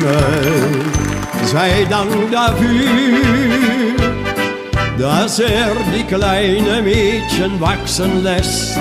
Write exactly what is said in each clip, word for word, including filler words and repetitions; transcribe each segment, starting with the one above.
Himmel sei Dank dafür, dass er die kleine Mädchen wachsen lässt.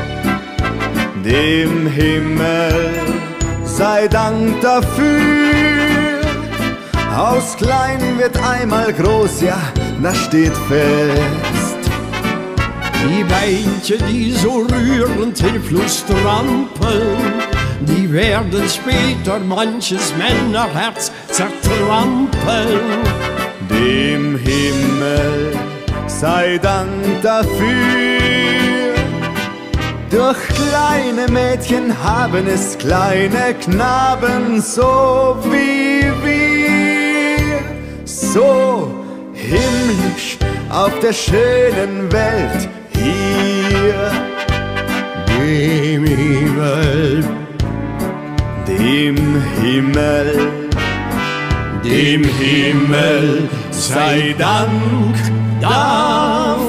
Dem Himmel sei Dank dafür, aus klein wird einmal groß, ja, das steht fest. Die Beinchen, die so rührend hilflos trampeln, die werden später manches Männerherz zertrampeln. Dem Himmel sei Dank dafür, durch kleine Mädchen haben es kleine Knaben so wie wir, so himmlisch auf der schönen Welt hier. Dem Himmel, dem Himmel, dem Himmel sei Dank dafür.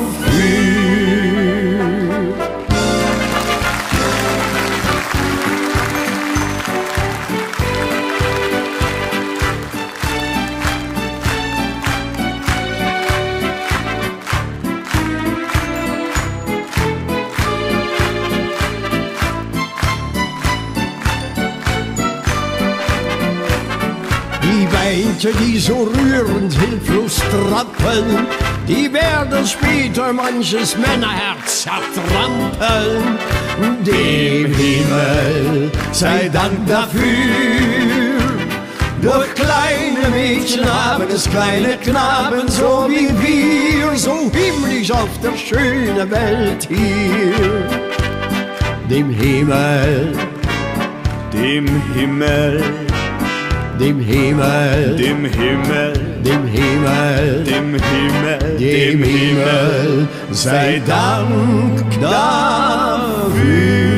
Die Beinchen, die so rührend hilflos trappeln, die werden später manches Männerherz zertrampeln. Dem Himmel sei Dank dafür, durch kleine Mädchen haben es kleine Knaben so wie wir, so himmlisch auf der schönen Welt hier. Dem Himmel, dem Himmel, dem Himmel, dem Himmel, dem Himmel, dem Himmel, dem Himmel sei Dank dafür.